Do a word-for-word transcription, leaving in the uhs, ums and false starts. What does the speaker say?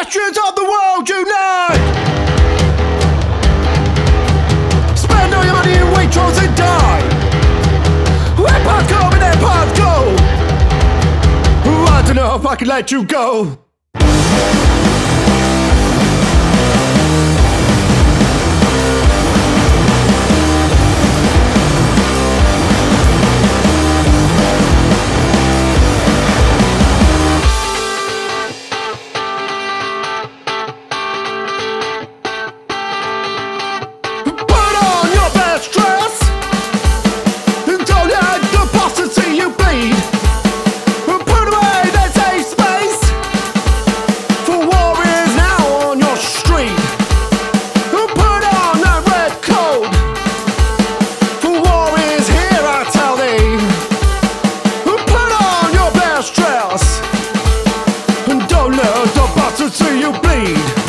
Pedestrians of the world unite! Spend all your money in Waitrose and die! Empire come and empires go! I don't know if I can let you go. And don't let the bastard see you bleed.